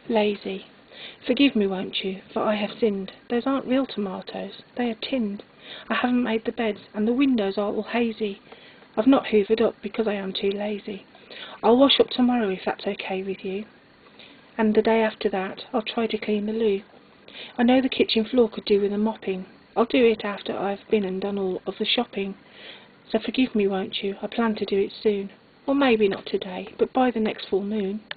Lazy. Forgive me, won't you, for I have sinned. Those aren't real tomatoes, they are tinned. I haven't made the beds, and the windows are all hazy. I've not hoovered up because I am too lazy. I'll wash up tomorrow if that's okay with you. And the day after that, I'll try to clean the loo. I know the kitchen floor could do with a mopping. I'll do it after I've been and done all of the shopping. So forgive me, won't you? I plan to do it soon. Or maybe not today, but by the next full moon.